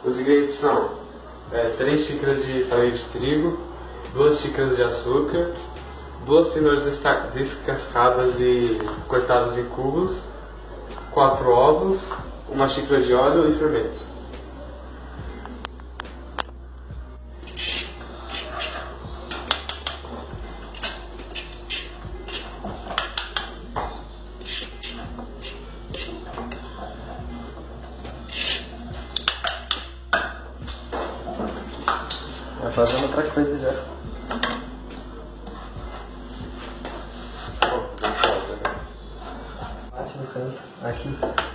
Os ingredientes são 3 xícaras de farinha de trigo, 2 xícaras de açúcar, 2 cenouras descascadas e cortadas em cubos, 4 ovos, 1 xícara de óleo e fermento. Vai fazendo outra coisa já. Bate no canto. Aqui.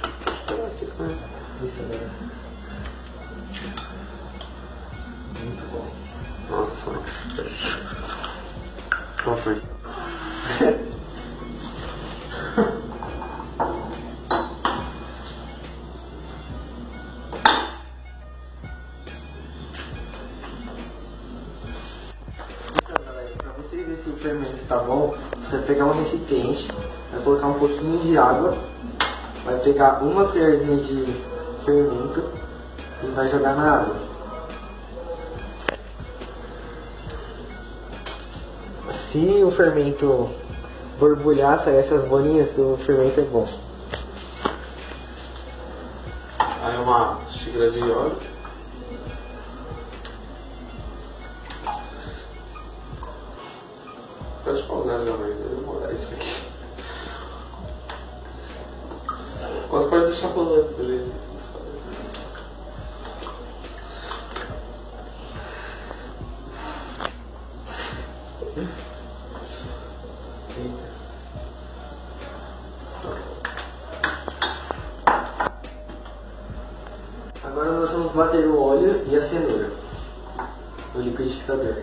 Isso aí. Muito bom. Nossa. Qual foi? Para você ver se o fermento está bom, você vai pegar um recipiente, vai colocar um pouquinho de água, vai pegar uma colherzinha de fermento e vai jogar na água. Se o fermento borbulhar, sair essas bolinhas, o fermento é bom. Aí 1 xícara de óleo. Pode pausar já, mas vai demorar isso aqui. Pode deixar rolando, beleza? Agora nós vamos bater o óleo e a cenoura no liquidificador.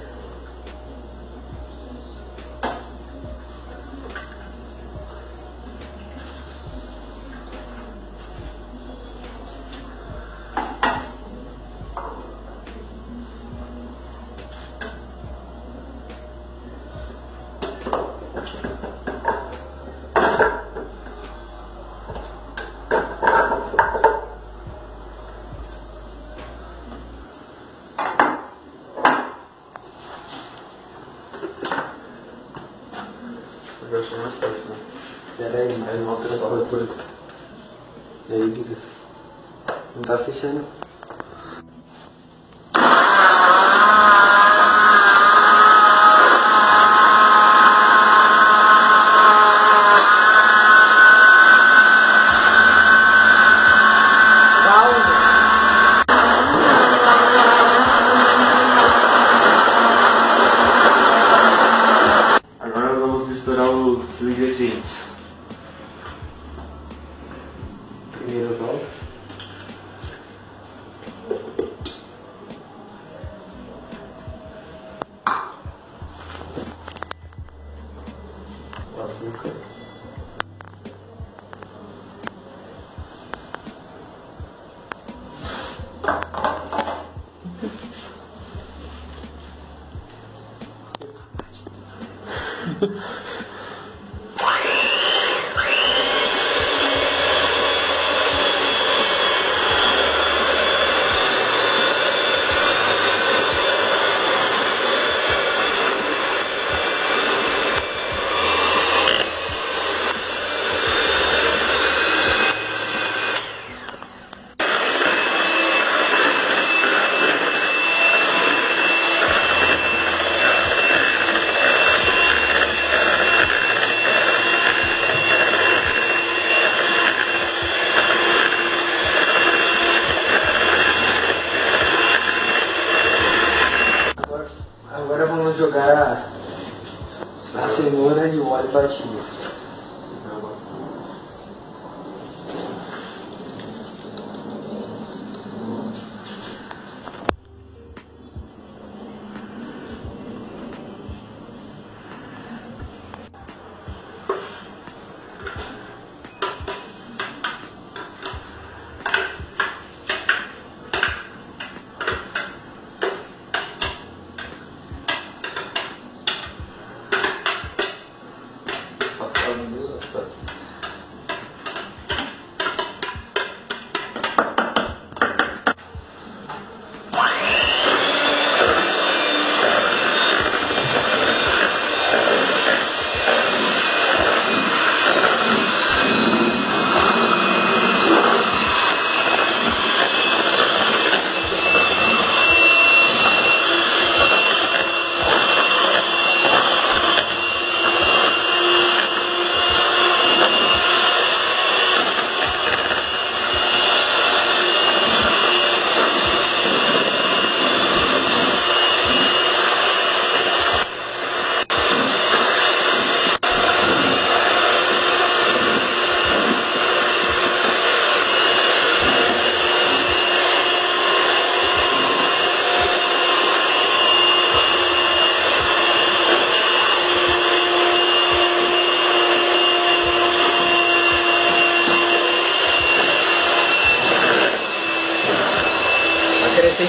Agora chama mais perto, né? Pera aí, Aí mostra só depois. E aí, Guido? Não tá fechando? Agora nós vamos misturar os ingredientes. Primeiro os ovos. O açúcar. Agora vamos jogar a cenoura e o óleo batidos.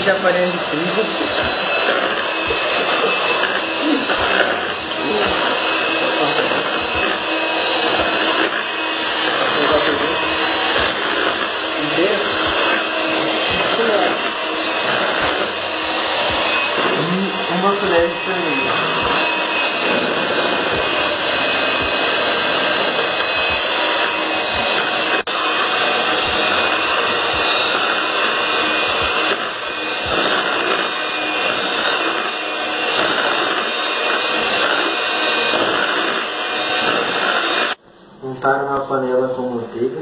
de a farinha de trigo. E uma colher de fermento. Untar uma panela com manteiga.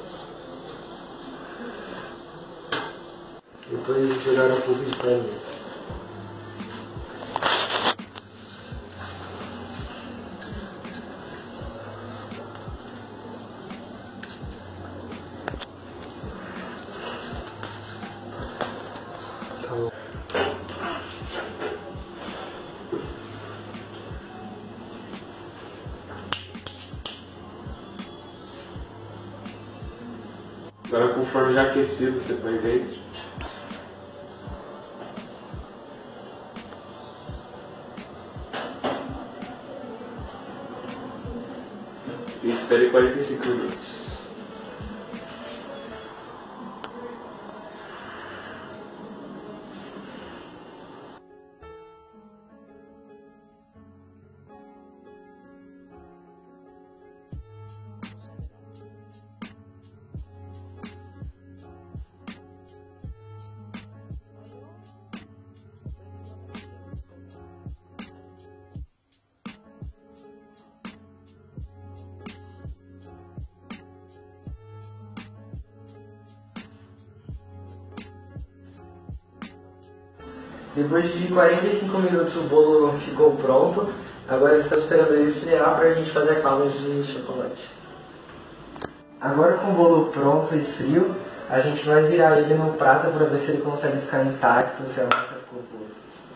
Depois jogar um pouco de farinha. Tá bom. Agora com o forno já aquecido, você põe dentro. E espere 45 minutos. Depois de 45 minutos o bolo ficou pronto. Agora está esperando ele esfriar para a gente fazer a calda de chocolate. Agora com o bolo pronto e frio, a gente vai virar ele no prato para ver se ele consegue ficar intacto, se a massa ficou boa.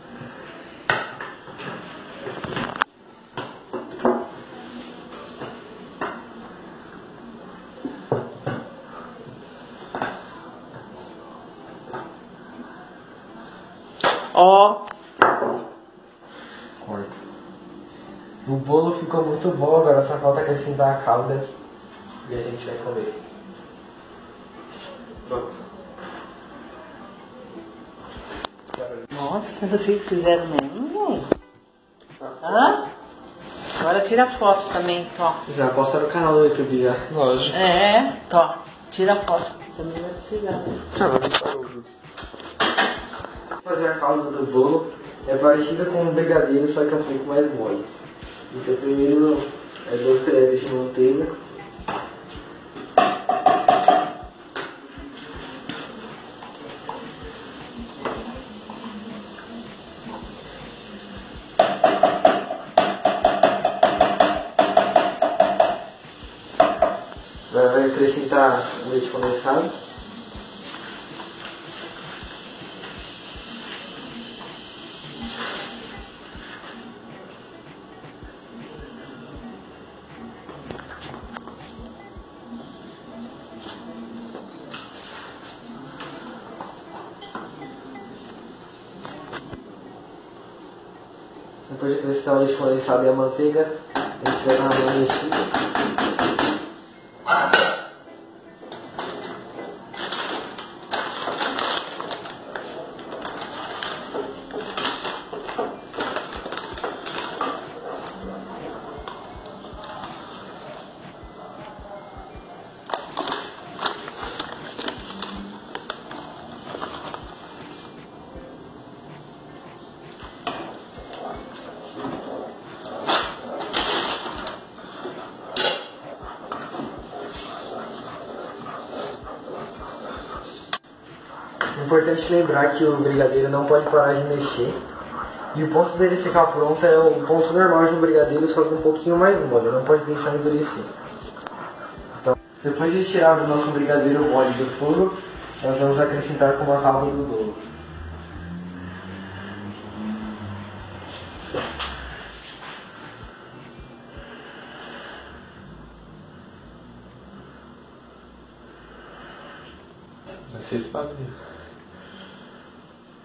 Ó, Corta. O bolo ficou muito bom, agora só falta acrescentar a calda e a gente vai comer. Pronto. nossa, que vocês fizeram mesmo, gente. Hã? Agora tira foto também, Tó. Já posta no canal do YouTube já. Lógico. É, Tó. Tira foto. Também vai precisar. Fazer a calda do bolo é parecida com um brigadeiro, só que é um pouco mais mole. Então primeiro é 2 colheres de manteiga. Vai acrescentar o leite condensado. Depois de acrescentar o leite condensado e a manteiga, a gente vai dar uma mexida. É importante lembrar que o brigadeiro não pode parar de mexer. E o ponto dele ficar pronto é o ponto normal de um brigadeiro, só que um pouquinho mais mole, não pode deixar endurecer. Então, depois de tirar o nosso brigadeiro mole do forno, nós vamos acrescentar com uma calda do bolo. Vai ser espalhado.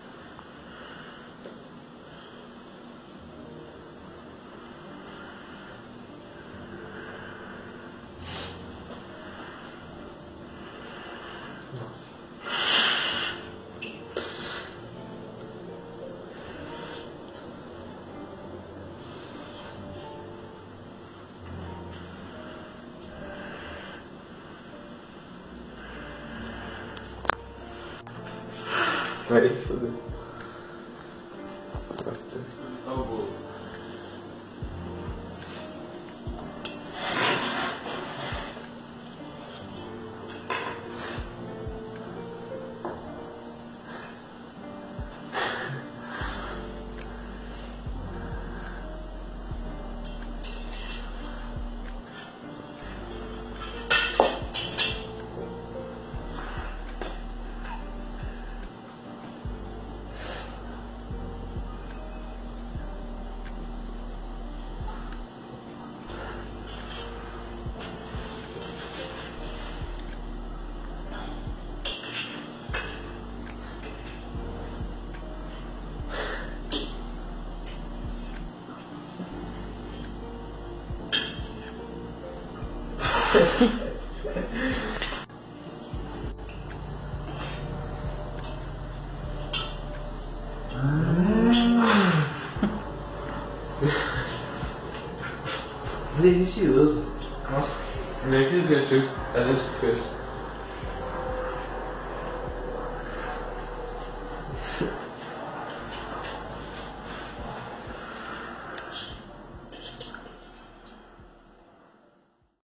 Vai foder. Delicioso. Nossa. Nem fiz eu, tio. A gente que fez.